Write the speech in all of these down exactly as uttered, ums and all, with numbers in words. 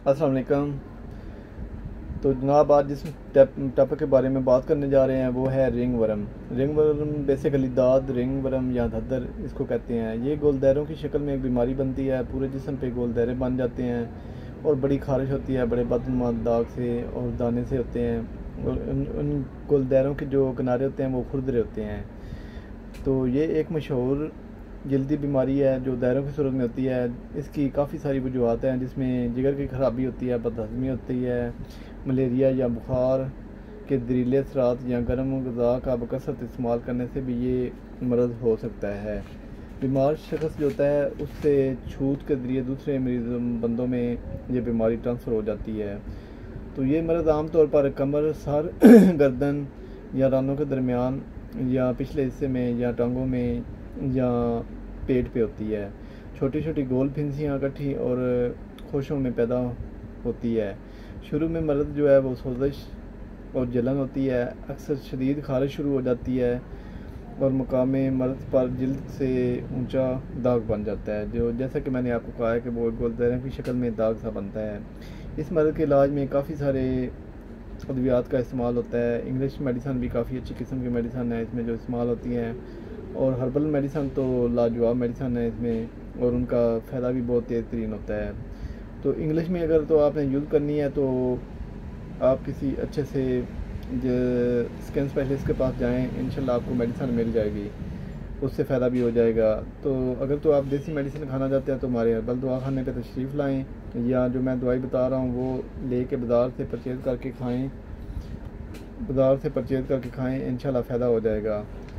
अस्सलाम वालेकुम। तो जनाब आज जिस टॉपिक के बारे में बात करने जा रहे हैं वो है ringworm. Ringworm basically दाद रिंग वर्म या धद्दर इसको कहते हैं। ये गोलदारों की शक्ल में एक बीमारी बनती है, पूरे जिस्म पे गोलदारे बन जाते हैं और बड़ी खारिश होती है, बड़े बदनुमा दाग से और दाने से होते हैं और उन, उन गोलदारों के जो किनारे होते हैं वो खुरदरे होते हैं। तो ये एक मशहूर जल्दी बीमारी है जो दायरों की सूरत में होती है। इसकी काफ़ी सारी वजूहत हैं, जिसमें जिगर की खराबी होती है, बदहज़मी होती है, मलेरिया या बुखार के जहरीले असरात या गर्म ग़िज़ा का बकसरत इस्तेमाल करने से भी ये मरज़ हो सकता है। बीमार शख्स जो होता है उससे छूत के ज़रिए दूसरे मरीज बंदों में ये बीमारी ट्रांसफ़र हो जाती है। तो ये मरज़ आम तौर पर कमर, सर, गर्दन या रानों के दरमियान या पिछले हिस्से में या टांगों में या पेट पे होती है। छोटी छोटी गोल फिंसियाँ इकट्ठी और खोशों में पैदा होती है। शुरू में मर्द जो है वो सोजिश और जलन होती है, अक्सर शदीद खारिश शुरू हो जाती है और मकामे मर्द पर जिल्द से ऊंचा दाग बन जाता है, जो जैसा कि मैंने आपको कहा है कि वो गोलदारों की शक्ल में दाग सा बनता है। इस मर्द के इलाज में काफ़ी सारे अद्वियात का इस्तेमाल होता है। इंग्लिश मेडिसन भी काफ़ी अच्छी किस्म की मेडिसन है इसमें जो इस्तेमाल होती हैं, और हर्बल मेडिसन तो लाजवाब मेडिसन है इसमें और उनका फ़ायदा भी बहुत तेज़ तरीन होता है। तो इंग्लिश में अगर तो आपने यूज़ करनी है तो आप किसी अच्छे से स्किन स्पेशलिस्ट के पास जाएं, इंशाल्लाह आपको मेडिसन मिल जाएगी, उससे फ़ायदा भी हो जाएगा। तो अगर तो आप देसी मेडिसिन खाना चाहते हैं तो हमारे हर्बल दवा खाने पे तशरीफ़ लाएँ, या जो मैं दवाई बता रहा हूँ वो ले कर बाज़ार से परचेज़ करके खाएँ बाज़ार से परचेज़ करके खाएँ इंशाल्लाह फ़ायदा हो जाएगा।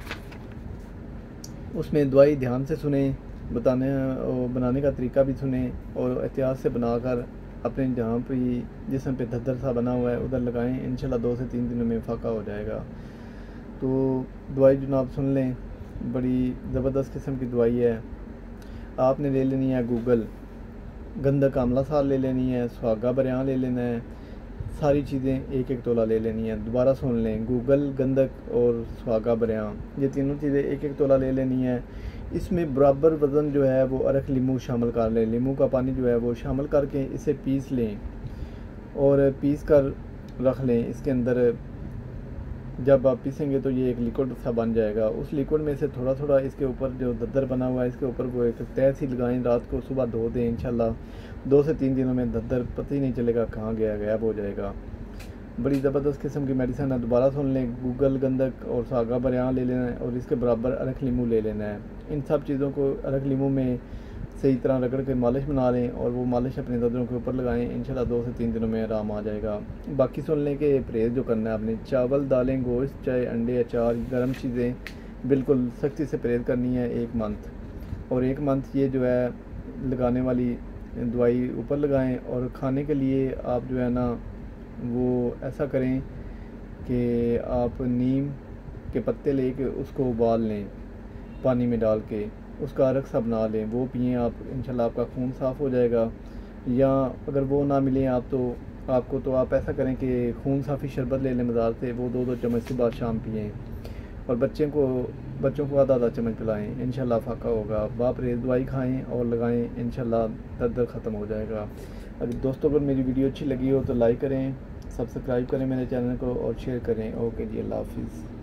उसमें दवाई ध्यान से सुने, बताने और बनाने का तरीका भी सुने और एहतियात से बनाकर अपने जहाँ पे जिस्म पे धद्दर सा बना हुआ है उधर लगाएं, इंशाल्लाह दो से तीन दिनों में फ़ाका हो जाएगा। तो दवाई जनाब सुन लें, बड़ी ज़बरदस्त किस्म की दवाई है। आपने ले लेनी है गूगल, गंधक आमला साल ले लेनी है, सुहागा बरियाँ ले लेना है, सारी चीज़ें एक एक तोला ले लेनी है। दोबारा सुन लें, गूगल, गंधक और सुहागा बरियाँ, ये तीनों चीज़ें एक एक तोला ले लेनी है। इसमें बराबर वज़न जो है वो अरक लीमू शामिल कर लें, लीमू का पानी जो है वो शामिल करके इसे पीस लें और पीस कर रख लें। इसके अंदर जब आप पीसेंगे तो ये एक लिक्विड सा बन जाएगा। उस लिक्विड में से थोड़ा थोड़ा इसके ऊपर जो दद्दर बना हुआ है इसके ऊपर वो एक तह सी लगाएं, रात को सुबह धो दें, इंशाल्लाह दो से तीन दिनों में दद्दर पता ही नहीं चलेगा कहाँ गया, गायब हो जाएगा। बड़ी ज़बरदस्त किस्म की मेडिसिन है। दोबारा सुन लें, गूगल, गंधक और सागा बरियाँ ले लेना है और इसके बराबर अरक लीमू ले लेना है। इन सब चीज़ों को अरक लीमू में सही तरह रगड़ के मालिश बना लें और वो मालिश अपने दर्दों के ऊपर लगाएं, इंशाल्लाह दो से तीन दिनों में आराम आ जाएगा। बाकी सुन लें कि परहेज़ जो करना है आपने, चावल, दालें, गोश्त, चाय, अंडे, अचार, गर्म चीज़ें बिल्कुल सख्ती से परहेज़ करनी है एक मंथ। और एक मंथ ये जो है लगाने वाली दवाई ऊपर लगाएं। और खाने के लिए आप जो है ना वो ऐसा करें कि आप नीम के पत्ते लेके उसको उबाल लें, पानी में डाल के उसका अरक सा बना लें, वो पिएँ आप, इंशाल्लाह आपका खून साफ़ हो जाएगा। या अगर वो ना मिले आप तो आपको तो आप ऐसा करें कि खून साफ़ी शरबत ले लें बाज़ार से, वो दो दो चम्मच सुबह शाम पिएँ और बच्चे को बच्चों को आधा आधा चम्मच पिलाएँ, इंशाल्लाह फ़ाका होगा। बाप रे दवाई खाएँ और लगाएँ, इंशाल्लाह दर्द ख़त्म हो जाएगा। अगर दोस्तों अगर मेरी वीडियो अच्छी लगी हो तो लाइक करें, सब्सक्राइब करें मेरे चैनल को और शेयर करें। ओके जी, अल्लाह हाफिज़।